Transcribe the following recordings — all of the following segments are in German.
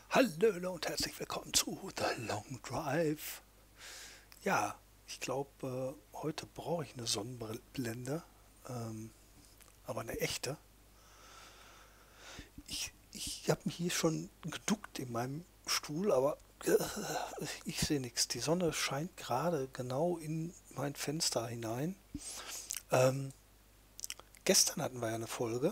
Hallo und herzlich willkommen zu The Long Drive. Ja, ich glaube, heute brauche ich eine Sonnenblende, ähm, aber eine echte. Ich habe mich hier schon geduckt in meinem Stuhl, aber ich sehe nichts. Die Sonne scheint gerade genau in mein Fenster hinein. Ähm, Gestern hatten wir ja eine Folge,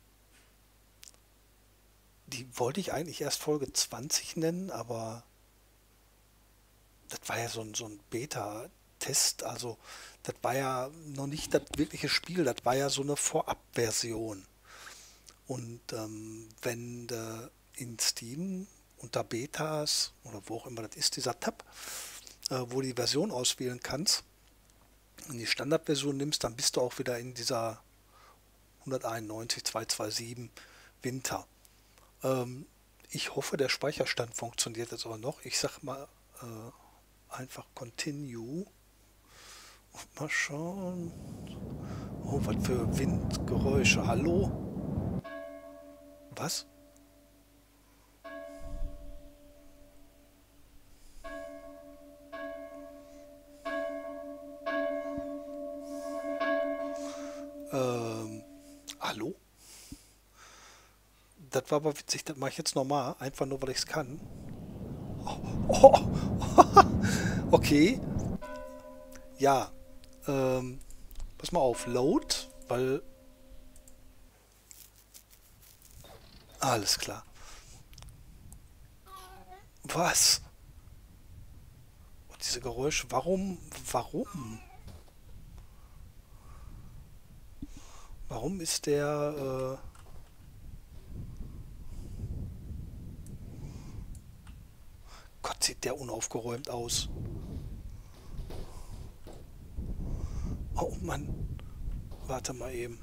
die wollte ich eigentlich erst Folge 20 nennen, aber das war ja so ein Beta-Test, also das war ja noch nicht das wirkliche Spiel, das war ja so eine Vorabversion. Und wenn du in Steam unter Betas oder wo auch immer das ist, dieser Tab, wo du die Version auswählen kannst, und die Standardversion nimmst, dann bist du auch wieder in dieser 191.227 Winter. Ähm, Ich hoffe, der Speicherstand funktioniert jetzt auch noch. Ich sag mal einfach Continue. Mal schauen. Oh, was für Windgeräusche. Hallo? Was? Ähm, Hallo? Das war aber witzig, das mache ich jetzt nochmal, einfach nur, weil ich es kann. Oh, okay, ja. Ähm, Pass mal auf, Load, weil alles klar. Was? Und diese Geräusche, warum? Warum ist der, Gott, sieht der unaufgeräumt aus. Oh Mann, warte mal eben.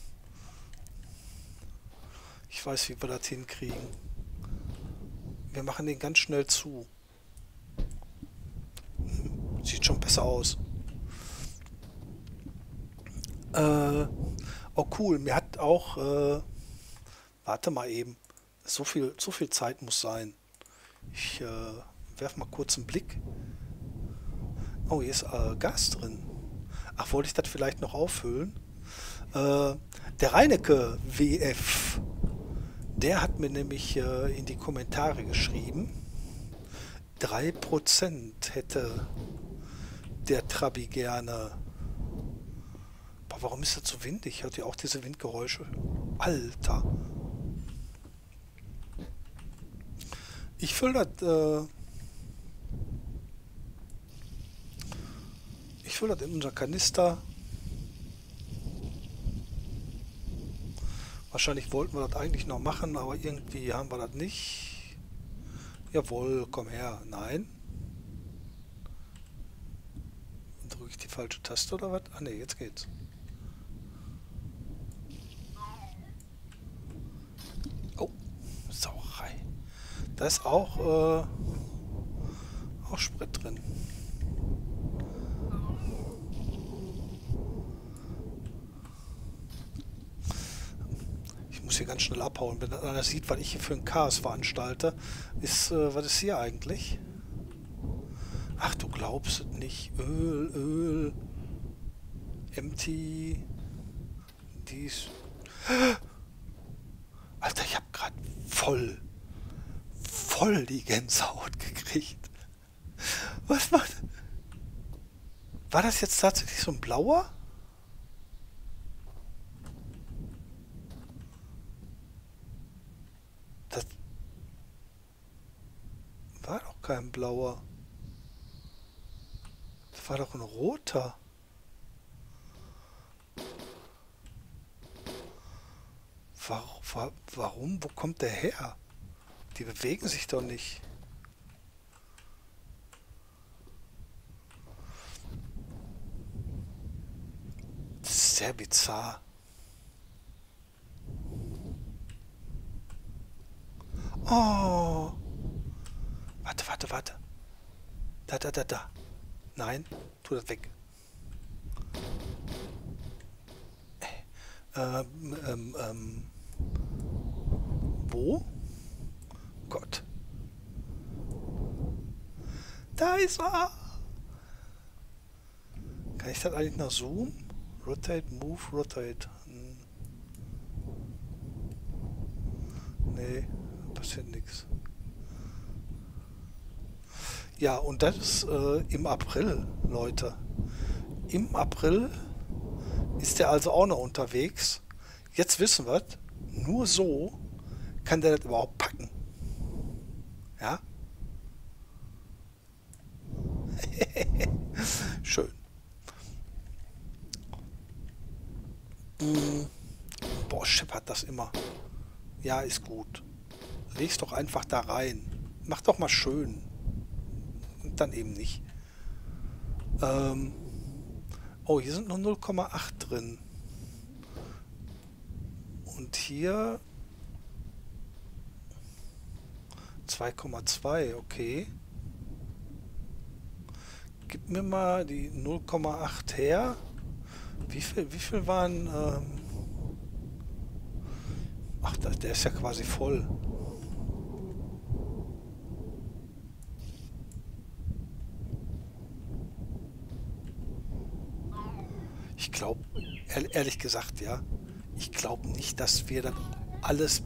Ich weiß, wie wir das hinkriegen. Wir machen den ganz schnell zu. Sieht schon besser aus. Äh, oh cool, mir hat auch, warte mal eben. So viel Zeit muss sein. Ich werfe mal kurz einen Blick. Oh, hier ist Gas drin. Ach, wollte ich das vielleicht noch auffüllen? Äh, Der Reinecke WF, der hat mir nämlich in die Kommentare geschrieben, 3% hätte der Trabi gerne. Boah, warum ist das so windig? Hört ihr auch diese Windgeräusche? Alter. Ich fülle das in unser Kanister. Wahrscheinlich wollten wir das eigentlich noch machen, aber irgendwie haben wir das nicht. Jawohl, komm her. Nein. Drücke ich die falsche Taste oder was? Ah ne, jetzt geht's. Oh, Sauerei. Da ist auch Sprit drin. Ich muss hier ganz schnell abhauen. Wenn einer sieht, was ich hier für ein Chaos veranstalte, was ist hier eigentlich? Ach, du glaubst es nicht. Öl. Empty. Dies. Alter, ich habe gerade voll die Gänsehaut gekriegt. Was macht? War das jetzt tatsächlich so ein blauer? Das war doch kein blauer. Das war doch ein roter. Warum? Wo kommt der her? Die bewegen sich doch nicht. Das ist sehr bizarr. Oh, warte. Da. Nein, tu das weg. Ähm, ähm, wo? Gott. Da ist er! Kann ich das eigentlich noch zoomen? Rotate, move, rotate. Nee, passiert nichts. Ja, und das ist im April, Leute. Im April ist der also auch noch unterwegs. Jetzt wissen wir, nur so kann der das überhaupt packen. Ja? Schön. Boah, scheppert das immer. Ja, ist gut. Leg's doch einfach da rein. Mach doch mal schön. Und dann eben nicht. Oh, hier sind nur 0,8 drin. Und hier 2,2, okay. Gib mir mal die 0,8 her. Wie viel waren... ach, der ist ja quasi voll. Ich glaube, ehrlich gesagt, ja, ich glaube nicht, dass wir das alles...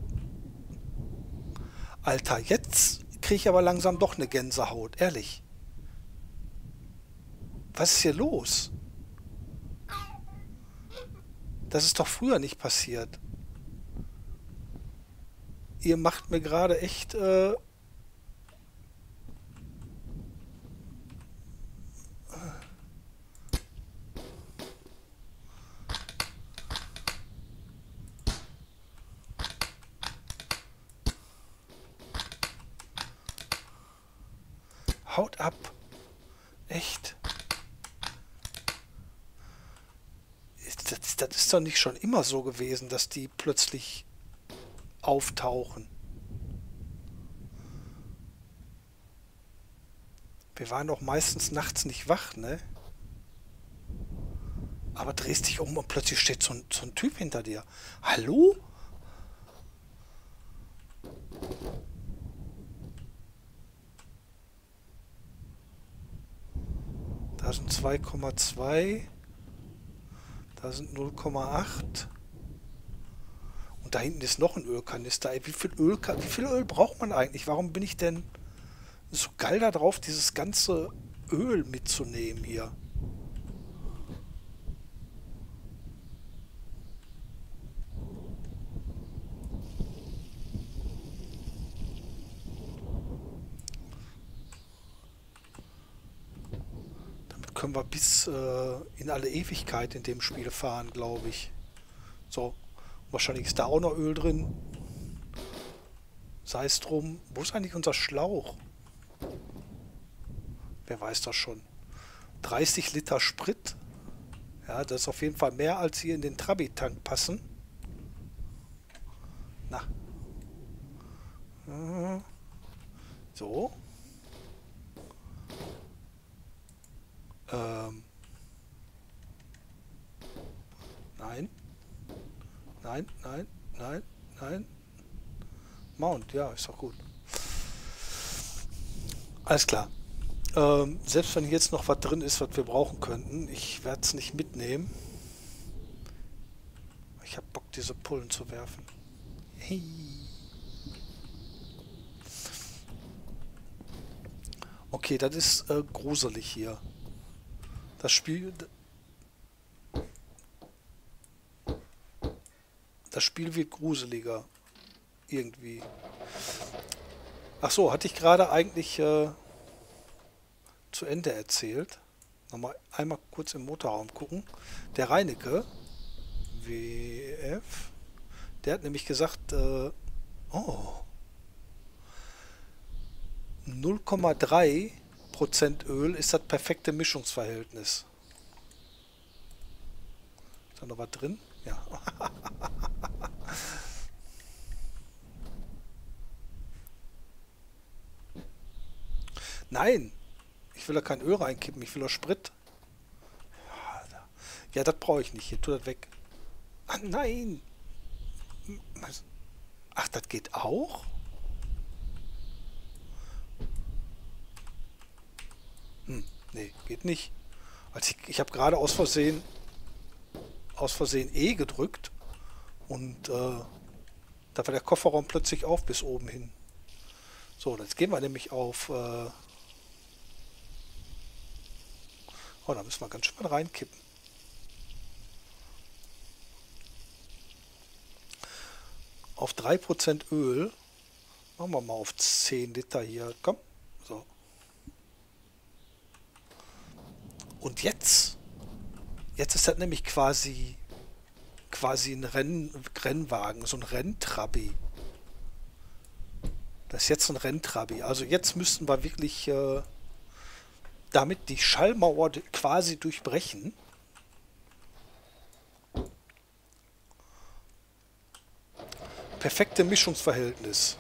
Alter, jetzt kriege ich aber langsam doch eine Gänsehaut, ehrlich. Was ist hier los? Das ist doch früher nicht passiert. Ihr macht mir gerade echt... haut ab. Echt? Das ist doch nicht schon immer so gewesen, dass die plötzlich auftauchen. Wir waren doch meistens nachts nicht wach, ne? Aber drehst dich um und plötzlich steht so ein Typ hinter dir. Hallo? Da sind 2,2. Da sind 0,8. Und da hinten ist noch ein Ölkanister. Ey, wie viel Öl braucht man eigentlich? Warum bin ich denn so geil da drauf, dieses ganze Öl mitzunehmen hier? Damit können wir bis in alle Ewigkeit in dem Spiel fahren, glaube ich. So, wahrscheinlich ist da auch noch Öl drin. Sei es drum. Wo ist eigentlich unser Schlauch? Wer weiß das schon? 30 Liter Sprit. Ja, das ist auf jeden Fall mehr, als hier in den Trabi-Tank passen. Na. So. Nein. Nein, nein, nein, nein. Mount, ja, ist doch gut. Alles klar. Selbst wenn jetzt noch was drin ist, was wir brauchen könnten, ich werde es nicht mitnehmen. Ich habe Bock, diese Pullen zu werfen. Hey. Okay, das ist gruselig hier. Das Spiel wird gruseliger. Irgendwie. Ach so, hatte ich gerade eigentlich zu Ende erzählt. Nochmal einmal kurz im Motorraum gucken. Der Reinecke, WF, der hat nämlich gesagt, oh, 0,3% Öl ist das perfekte Mischungsverhältnis. Ist da noch was drin? Ja. Nein, ich will da kein Öl reinkippen, ich will da Sprit. Ja, das brauche ich nicht. Hier, tu das weg. Ah, nein. Ach, das geht auch? Nee, geht nicht. Also ich habe gerade aus Versehen E gedrückt und da war der Kofferraum plötzlich auf bis oben hin. So, jetzt gehen wir nämlich auf. Oh, da müssen wir ganz schön reinkippen. Auf 3% Öl. Machen wir mal auf 10 Liter hier. Komm. So. Und jetzt ist das nämlich quasi ein Rennwagen, so ein Renntrabi. Das ist jetzt ein Renntrabi. Also jetzt müssten wir wirklich damit die Schallmauer quasi durchbrechen. Perfekte Mischungsverhältnis.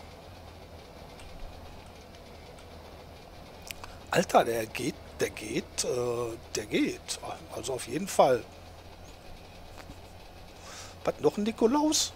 Alter, der geht. Also auf jeden Fall. Was, noch ein Nikolaus?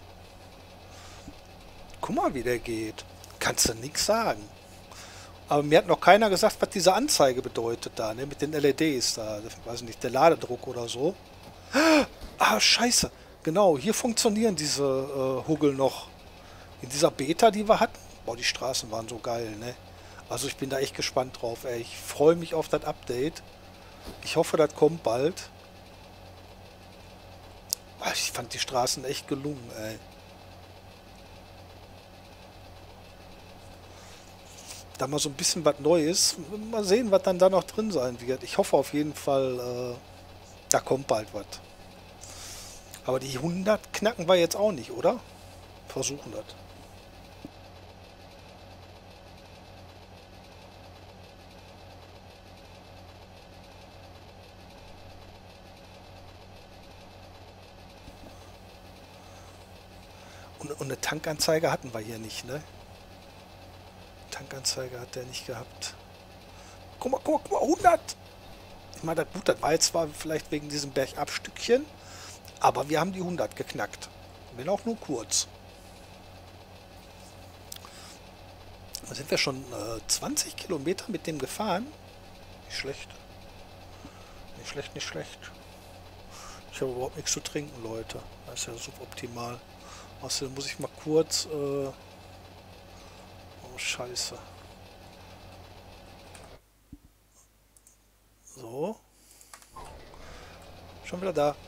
Guck mal, wie der geht. Kannst du nichts sagen. Aber mir hat noch keiner gesagt, was diese Anzeige bedeutet da, ne? Mit den LEDs da. Ich weiß nicht, der Ladedruck oder so. Ah, scheiße. Genau, hier funktionieren diese Huggel noch. In dieser Beta, die wir hatten. Boah, die Straßen waren so geil, ne? Also ich bin da echt gespannt drauf, ey. Ich freue mich auf das Update. Ich hoffe, das kommt bald. Ich fand die Straßen echt gelungen, ey. Da mal so ein bisschen was Neues. Mal sehen, was dann da noch drin sein wird. Ich hoffe auf jeden Fall, da kommt bald was. Aber die 100 knacken wir jetzt auch nicht, oder? Versuchen das. Und eine Tankanzeige hatten wir hier nicht, ne? Tankanzeige hat der nicht gehabt. Guck mal, 100! Ich meine, gut, das war jetzt zwar vielleicht wegen diesem Bergabstückchen, aber wir haben die 100 geknackt. Wenn auch nur kurz. Da sind wir schon 20 Kilometer mit dem gefahren. Nicht schlecht. Nicht schlecht, nicht schlecht. Ich habe überhaupt nichts zu trinken, Leute. Das ist ja suboptimal. Außerdem muss ich mal kurz... oh, scheiße. So. Schon wieder da.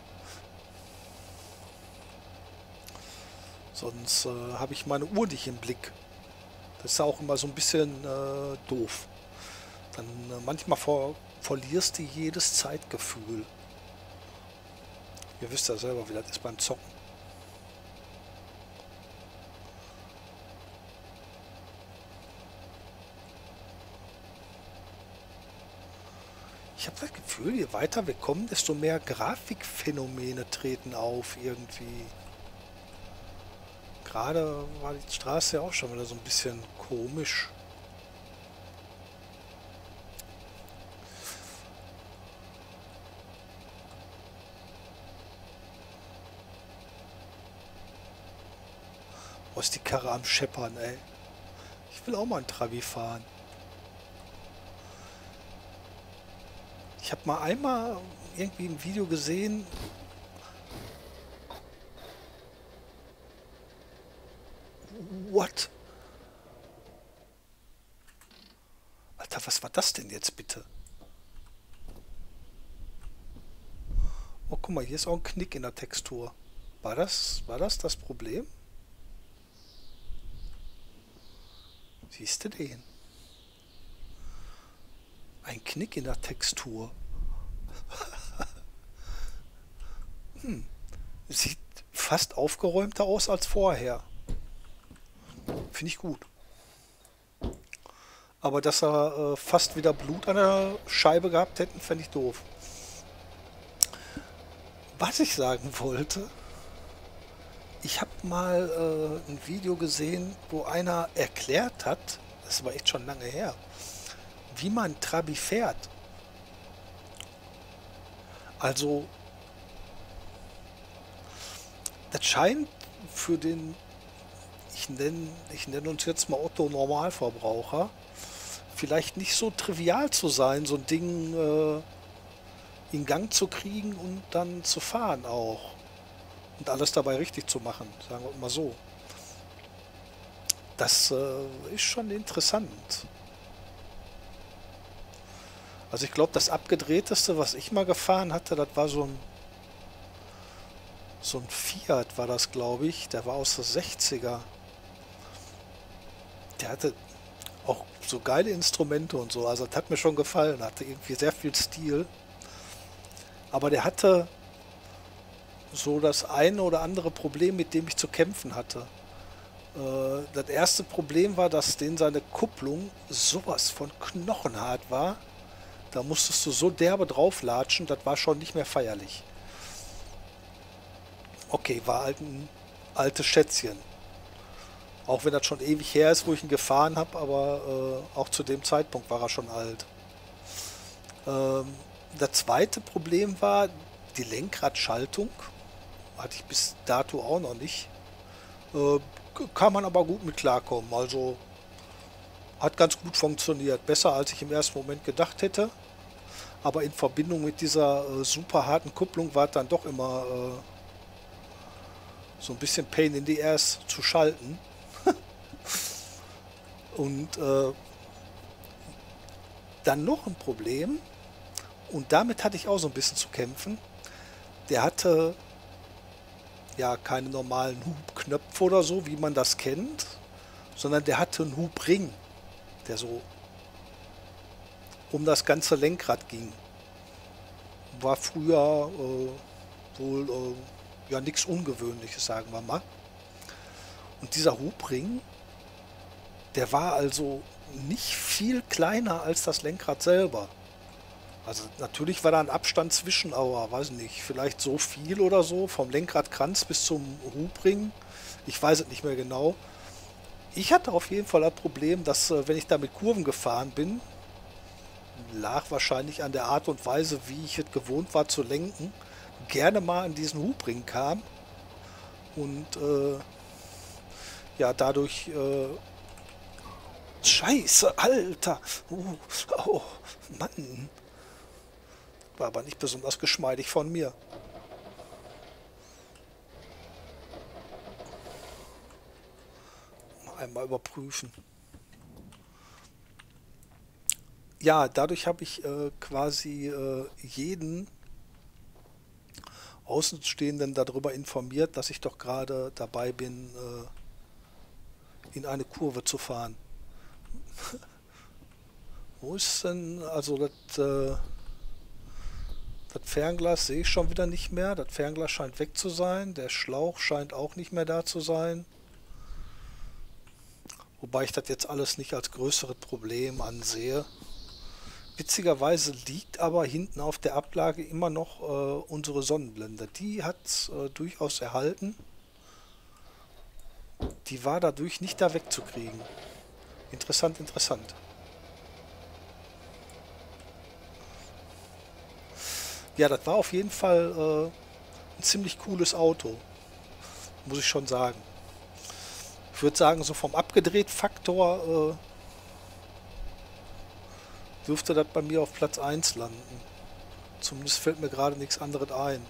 Sonst habe ich meine Uhr nicht im Blick. Das ist ja auch immer so ein bisschen doof. Dann manchmal verlierst du jedes Zeitgefühl. Ihr wisst ja selber, wie das ist beim Zocken. Ich habe das Gefühl, je weiter wir kommen, desto mehr Grafikphänomene treten auf irgendwie. Gerade war die Straße ja auch schon wieder so ein bisschen komisch. Wo ist die Karre am Scheppern, ey? Ich will auch mal ein Trabi fahren. Ich habe mal einmal irgendwie im Video gesehen, what? Alter, was war das denn jetzt bitte? Oh, guck mal, hier ist auch ein Knick in der Textur. War das Problem? Siehst du den? Ein Knick in der Textur. Sieht fast aufgeräumter aus als vorher. Finde ich gut. Aber dass er fast wieder Blut an der Scheibe gehabt hätten, fände ich doof. Was ich sagen wollte, ich habe mal ein Video gesehen, wo einer erklärt hat, das ist aber echt schon lange her, wie man Trabi fährt. Also, das scheint für den, ich nenn uns jetzt mal Otto Normalverbraucher, vielleicht nicht so trivial zu sein, so ein Ding in Gang zu kriegen und dann zu fahren auch. Und alles dabei richtig zu machen, sagen wir mal so. Das ist schon interessant. Also ich glaube, das abgedrehteste, was ich mal gefahren hatte, das war so ein Fiat war das, glaube ich. Der war aus den 60er. Der hatte auch so geile Instrumente und so. Also das hat mir schon gefallen. Hatte irgendwie sehr viel Stil. Aber der hatte so das eine oder andere Problem, mit dem ich zu kämpfen hatte. Das erste Problem war, dass den seine Kupplung sowas von knochenhart war. Da musstest du so derbe drauflatschen, das war schon nicht mehr feierlich. Okay, war halt ein altes Schätzchen. Auch wenn das schon ewig her ist, wo ich ihn gefahren habe, aber auch zu dem Zeitpunkt war er schon alt. Ähm, Das zweite Problem war die Lenkradschaltung. Hatte ich bis dato auch noch nicht. Äh, Kann man aber gut mit klarkommen. Also hat ganz gut funktioniert. Besser als ich im ersten Moment gedacht hätte. Aber in Verbindung mit dieser super harten Kupplung war es dann doch immer so ein bisschen Pain in the Ass zu schalten. Und dann noch ein Problem. Und damit hatte ich auch so ein bisschen zu kämpfen. Der hatte ja keine normalen Hubknöpfe oder so, wie man das kennt, sondern der hatte einen Hubring, der so um das ganze Lenkrad ging. War früher wohl ja nichts Ungewöhnliches, sagen wir mal. Und dieser Hubring, der war also nicht viel kleiner als das Lenkrad selber. Also natürlich war da ein Abstand zwischen, aber weiß nicht, vielleicht so viel oder so, vom Lenkradkranz bis zum Hubring. Ich weiß es nicht mehr genau. Ich hatte auf jeden Fall das Problem, dass wenn ich da mit Kurven gefahren bin, lag wahrscheinlich an der Art und Weise, wie ich es gewohnt war zu lenken, gerne mal an diesen Hubring kam und ja, dadurch Scheiße, Alter! Oh, Mann! War aber nicht besonders geschmeidig von mir. Einmal überprüfen. Ja, dadurch habe ich quasi jeden Außenstehenden darüber informiert, dass ich doch gerade dabei bin, in eine Kurve zu fahren. Wo ist denn, also das Fernglas sehe ich schon wieder nicht mehr. Das Fernglas scheint weg zu sein. Der Schlauch scheint auch nicht mehr da zu sein. Wobei ich das jetzt alles nicht als größeres Problem ansehe. Witzigerweise liegt aber hinten auf der Ablage immer noch unsere Sonnenblende. Die hat es durchaus erhalten. Die war dadurch nicht da wegzukriegen. Interessant, interessant. Ja, das war auf jeden Fall ein ziemlich cooles Auto, muss ich schon sagen. Ich würde sagen, so vom Abgedreht-Faktor dürfte das bei mir auf Platz eins landen. Zumindest fällt mir gerade nichts anderes ein.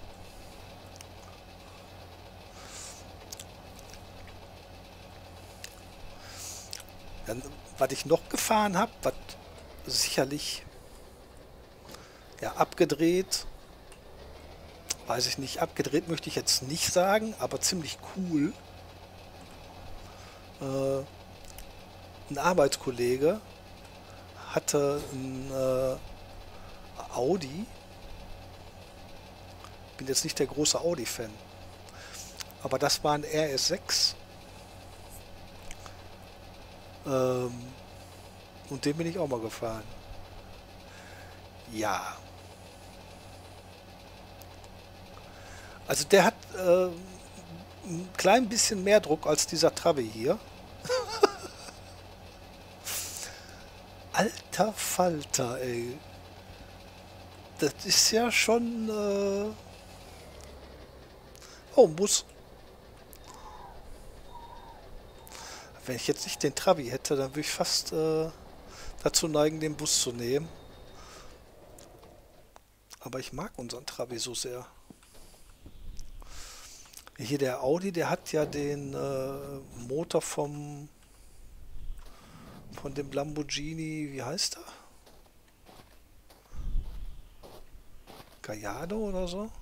Dann, was ich noch gefahren habe, was sicherlich ja, abgedreht, weiß ich nicht, abgedreht möchte ich jetzt nicht sagen, aber ziemlich cool. Äh, ein Arbeitskollege hatte ein Audi. Bin jetzt nicht der große Audi-Fan, aber das war ein RS6. Ähm, und den bin ich auch mal gefahren. Ja, also der hat ein klein bisschen mehr Druck als dieser Trabi hier. Alter Falter, ey. Das ist ja schon... Oh, Bus. Wenn ich jetzt nicht den Trabi hätte, dann würde ich fast dazu neigen, den Bus zu nehmen. Aber ich mag unseren Trabi so sehr. Hier der Audi, der hat ja den Motor von dem Lamborghini, wie heißt er? Gallardo oder so?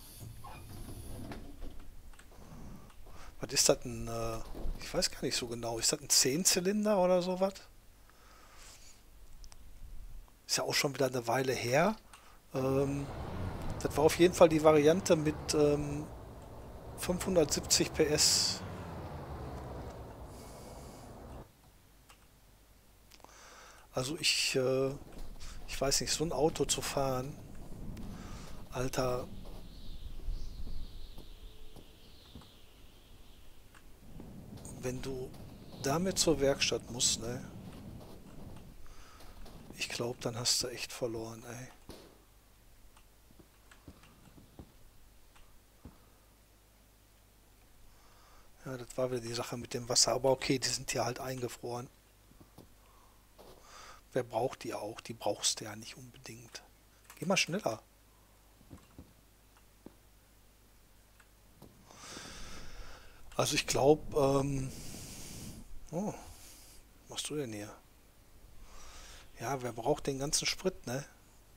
Was ist das ein, ich weiß gar nicht so genau, ist das ein Zehnzylinder oder sowas? Ist ja auch schon wieder eine Weile her. Ähm, Das war auf jeden Fall die Variante mit 570 PS. Also ich weiß nicht, so ein Auto zu fahren, Alter, wenn du damit zur Werkstatt musst, ne? Ich glaube, dann hast du echt verloren, ey. Ja, das war wieder die Sache mit dem Wasser. Aber okay, die sind ja halt eingefroren. Wer braucht die auch? Die brauchst du ja nicht unbedingt. Geh mal schneller. Also ich glaube, oh, was machst du denn hier? Ja, wer braucht den ganzen Sprit, ne?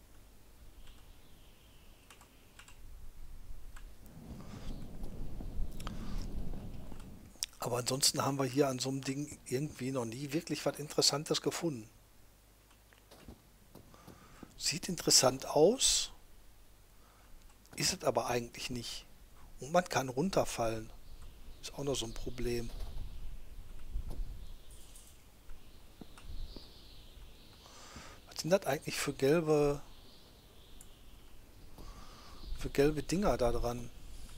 Aber ansonsten haben wir hier an so einem Ding irgendwie noch nie wirklich was Interessantes gefunden. Sieht interessant aus, ist es aber eigentlich nicht. Und man kann runterfallen. Ist auch noch so ein Problem. Was sind das eigentlich für gelbe Dinger da dran?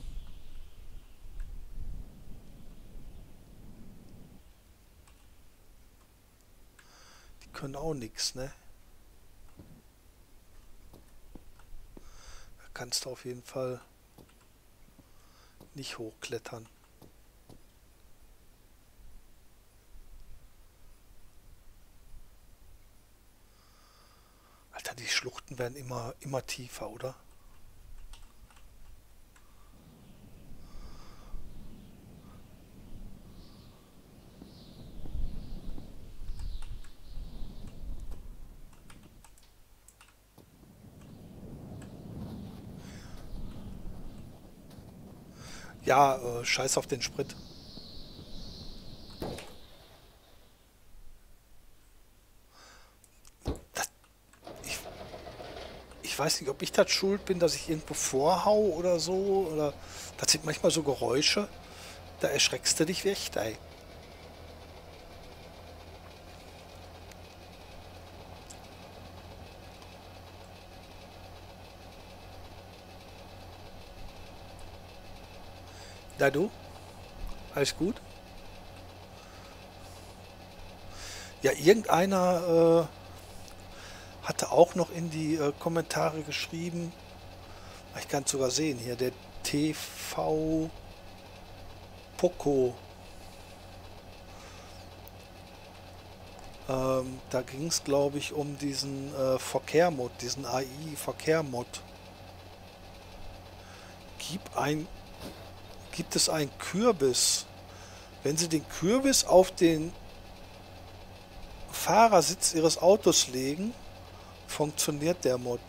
Die können auch nichts, ne? Da kannst du auf jeden Fall nicht hochklettern. Alter, die Schluchten werden immer tiefer, oder? Ja, scheiß auf den Sprit. Das, ich, ich weiß nicht, ob ich das schuld bin, dass ich irgendwo vorhau oder so. Oder das sind manchmal so Geräusche, da erschreckst du dich weg, ey. Da du? Alles gut? Ja, irgendeiner hatte auch noch in die Kommentare geschrieben, ich kann es sogar sehen hier, der TV Poco. Da ging es, glaube ich, um diesen Verkehr-Mod, diesen AI-Verkehr-Mod. Gib ein, gibt es einen Kürbis? Wenn Sie den Kürbis auf den Fahrersitz Ihres Autos legen, funktioniert der Mod.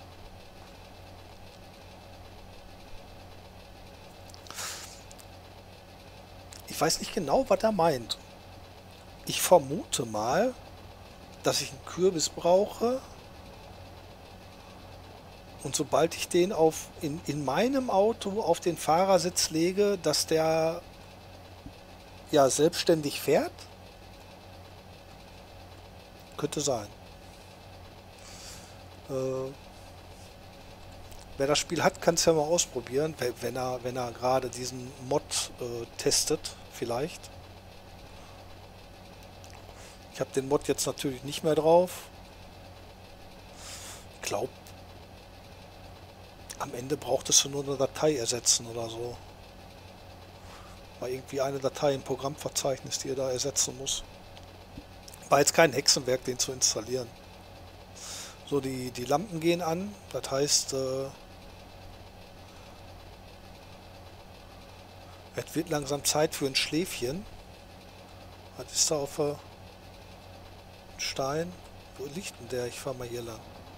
Ich weiß nicht genau, was er meint. Ich vermute mal, dass ich einen Kürbis brauche und sobald ich den in meinem Auto auf den Fahrersitz lege, dass der ja selbstständig fährt. Könnte sein. Äh, Wer das Spiel hat, kann es ja mal ausprobieren, wenn er gerade diesen Mod testet, vielleicht. Ich habe den Mod jetzt natürlich nicht mehr drauf. Ich glaube, am Ende brauchtest du nur eine Datei ersetzen oder so. War irgendwie eine Datei im Programmverzeichnis, die er da ersetzen muss. War jetzt kein Hexenwerk, den zu installieren. So, die Lampen gehen an. Das heißt, es wird langsam Zeit für ein Schläfchen. Was ist da auf der Stein? Wo liegt denn der? Ich fahre mal hier lang.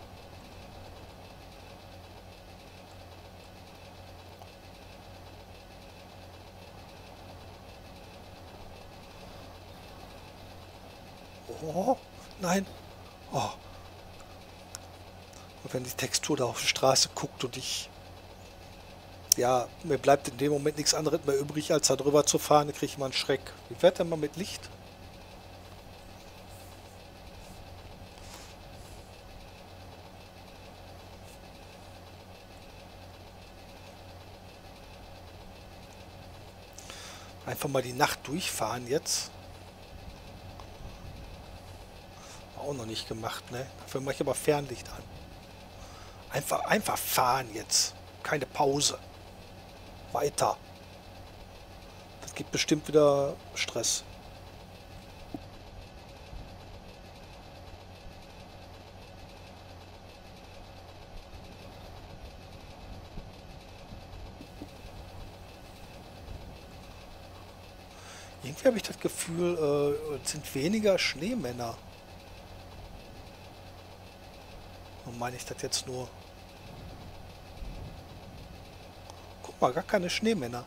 Oh, nein. Oh. Und wenn die Textur da auf die Straße guckt und ich... Ja, mir bleibt in dem Moment nichts anderes mehr übrig, als da drüber zu fahren, dann kriege ich mal einen Schreck. Wie fährt der mal mit Licht? Einfach mal die Nacht durchfahren jetzt. Auch noch nicht gemacht, ne? Dafür mache ich aber Fernlicht an. Einfach fahren jetzt. Keine Pause. Weiter. Das gibt bestimmt wieder Stress. Irgendwie habe ich das Gefühl, es sind weniger Schneemänner. Und meine ich das jetzt nur? Guck mal, gar keine Schneemänner.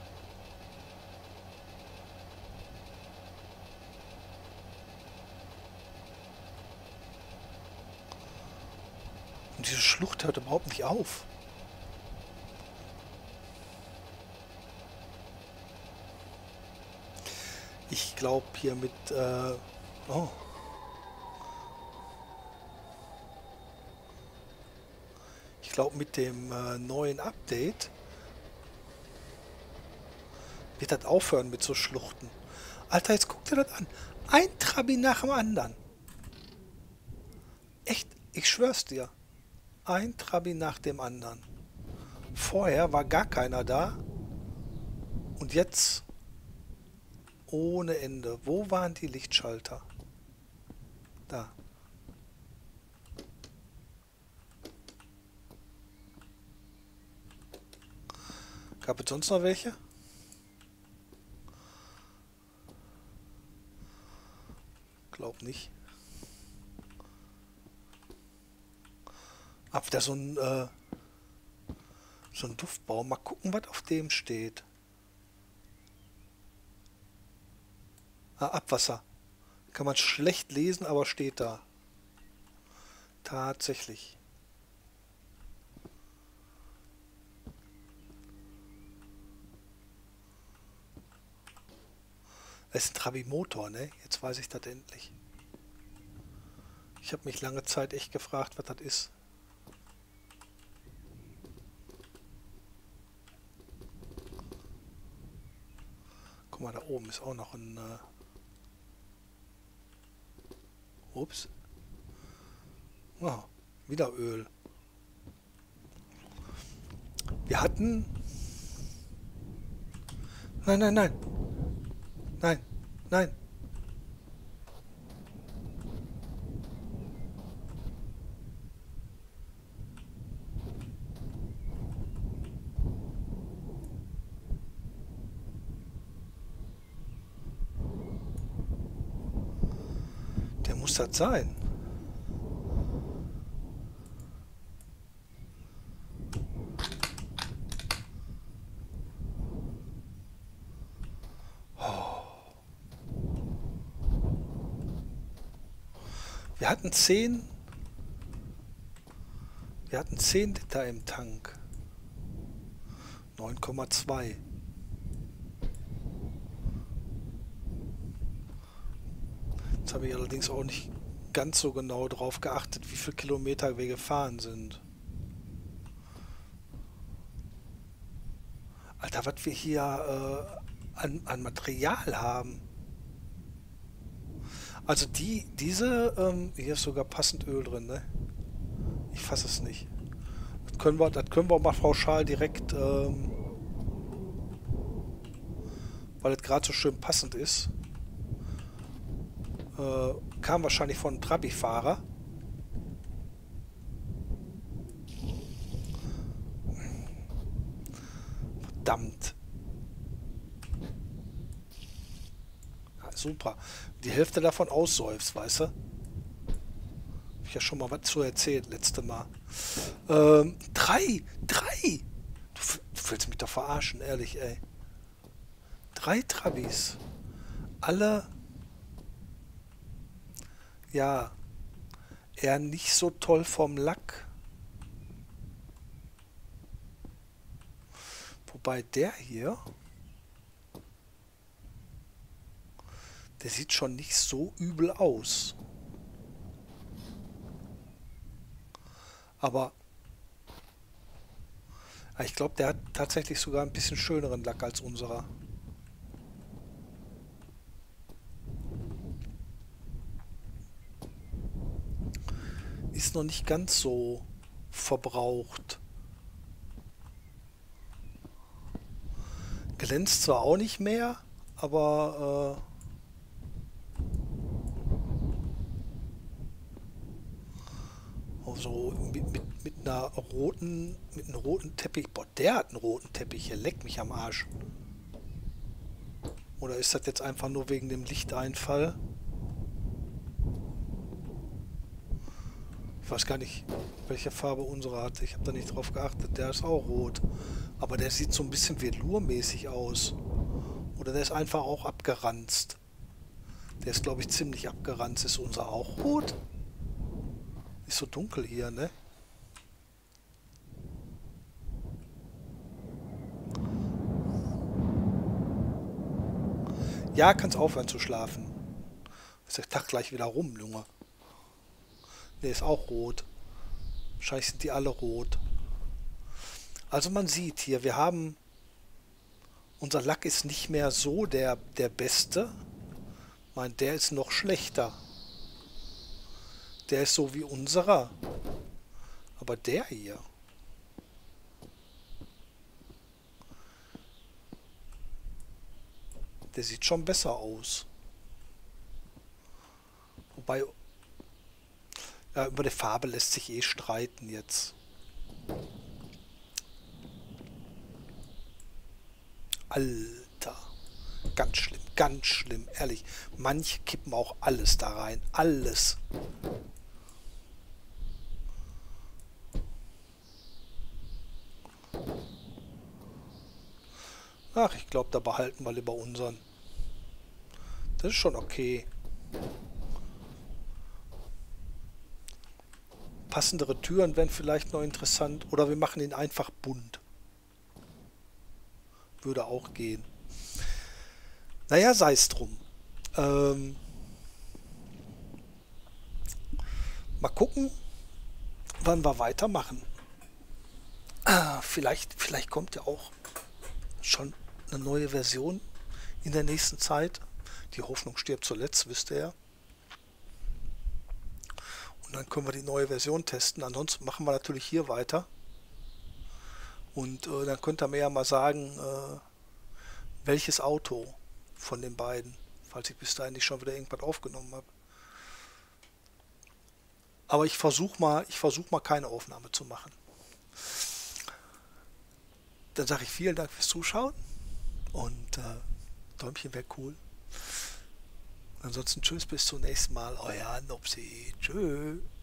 Und diese Schlucht hört überhaupt nicht auf. Ich glaube hier mit... oh. Ich glaube mit dem neuen Update wird das aufhören mit so Schluchten. Alter, jetzt guck dir das an. Ein Trabi nach dem anderen. Echt, ich schwör's dir. Ein Trabi nach dem anderen. Vorher war gar keiner da. Und jetzt ohne Ende. Wo waren die Lichtschalter? Da. Gab es sonst noch welche? Glaub nicht. Ab da so ein Duftbaum. Mal gucken, was auf dem steht. Ah, Abwasser. Kann man schlecht lesen, aber steht da. Tatsächlich. Es ist ein Trabi-Motor, ne? Jetzt weiß ich das endlich. Ich habe mich lange Zeit echt gefragt, was das ist. Guck mal, da oben ist auch noch ein... Ups. Oh, wieder Öl. Wir hatten... Nein, nein, nein. Nein, nein. Der muss das sein. Wir hatten 10 Liter im Tank. 9,2. Jetzt habe ich allerdings auch nicht ganz so genau drauf geachtet, wie viele Kilometer wir gefahren sind. Alter, was wir hier an Material haben. Also hier ist sogar passend Öl drin, ne? Ich fasse es nicht. Das können wir mal pauschal direkt, weil es gerade so schön passend ist, Kam wahrscheinlich von einem Trabi-Fahrer. Verdammt. Ja, super. Die Hälfte davon aussäufst, weißt du? Hab ich ja schon mal was zu erzählt, letzte Mal. Drei! Drei! Du willst mich doch verarschen, ehrlich, ey. 3 Trabis. Alle, ja, eher nicht so toll vom Lack. Wobei der hier, der sieht schon nicht so übel aus. Aber ich glaube, der hat tatsächlich sogar ein bisschen schöneren Lack als unserer. Ist noch nicht ganz so verbraucht. Glänzt zwar auch nicht mehr, aber so mit mit einem roten Teppich. Boah, der hat einen roten Teppich hier. Leck mich am Arsch. Oder ist das jetzt einfach nur wegen dem Lichteinfall? Ich weiß gar nicht, welche Farbe unsere hat. Ich habe da nicht drauf geachtet. Der ist auch rot. Aber der sieht so ein bisschen velourmäßig aus. Oder der ist einfach auch abgeranzt. Der ist, glaube ich, ziemlich abgeranzt. Ist unser auch rot? Ist so dunkel hier, ne? Ja, kannst aufhören zu schlafen. Ist der Tag gleich wieder rum, Junge. Ne, ist auch rot. Wahrscheinlich sind die alle rot. Also man sieht hier, wir haben... Unser Lack ist nicht mehr so der beste. Ich meine, der ist noch schlechter. Der ist so wie unserer. Aber der hier... Der sieht schon besser aus. Wobei... Ja, über die Farbe lässt sich eh streiten jetzt. Alter. Ganz schlimm, ehrlich. Manche kippen auch alles da rein. Alles. Ach, ich glaube, da behalten wir lieber unseren. Das ist schon okay. Passendere Türen wären vielleicht noch interessant. Oder wir machen ihn einfach bunt. Würde auch gehen. Naja, sei es drum. Ähm, mal gucken, wann wir weitermachen. Vielleicht kommt ja auch schon eine neue Version in der nächsten Zeit. Die Hoffnung stirbt zuletzt, wisst ihr ja. Und dann können wir die neue Version testen. Ansonsten machen wir natürlich hier weiter. Und dann könnt ihr mir ja mal sagen, welches Auto von den beiden, falls ich bis dahin nicht schon wieder irgendwas aufgenommen habe. Aber ich versuche mal keine Aufnahme zu machen. Dann sage ich vielen Dank fürs Zuschauen und Däumchen wäre cool. Ansonsten tschüss, bis zum nächsten Mal. Euer Nopsi. Tschüss.